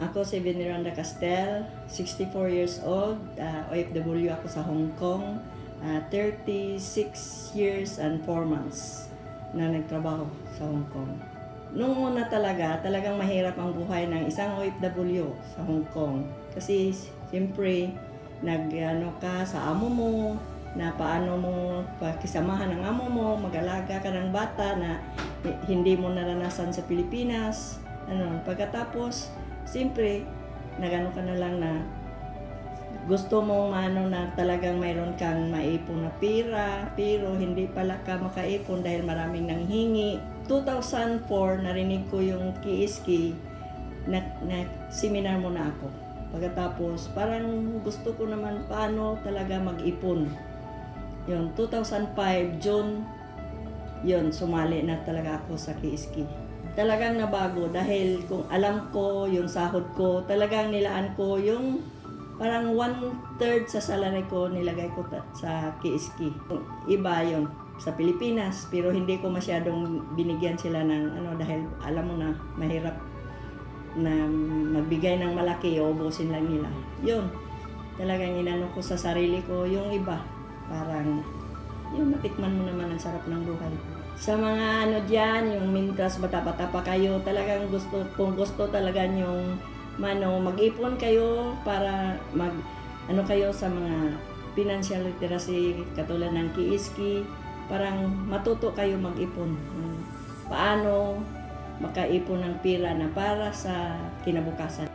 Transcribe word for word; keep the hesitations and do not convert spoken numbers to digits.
Ako si Veneranda Castel, sixty-four years old, uh, O F W ako sa Hong Kong, uh, thirty-six years and four months na nagtrabaho sa Hong Kong. Nung una talaga, talagang mahirap ang buhay ng isang O F W sa Hong Kong. Kasi siyempre, nag-ano ka sa amo mo, na paano mo pakisamahan ng amo mo, mag-alaga ka ng bata na hindi mo naranasan sa Pilipinas. Ano, pagkatapos, siyempre, nagano ka na lang na gusto mo ano na talagang mayroon kang maipon na pira, pero hindi pala ka makaipon dahil maraming nanghingi. two thousand four, narinig ko yung K S K, na, na seminar mo na ako. Pagkatapos, parang gusto ko naman paano talaga mag-ipon. Yun, two thousand five, June, yun, sumali na talaga ako sa K S K. Talagang nabago dahil kung alam ko yung sahod ko, talagang nilaan ko yung parang one-third sa salary ko nilagay ko sa K S K. Iba yun sa Pilipinas, pero hindi ko masyadong binigyan sila ng ano dahil alam mo na mahirap na magbigay ng malaki, ubusin lang nila. Yun, talagang inano ko sa sarili ko yung iba. Parang yung matikman mo naman ang sarap ng buhay. Sa mga ano dyan, yung mintas bata-bata pa kayo, talagang gusto, kung gusto talaga yung mano, mag-ipon kayo para mag, ano kayo sa mga financial literacy katulad ng K S K, parang matuto kayo mag-ipon. Paano makaipon ng pira na para sa kinabukasan.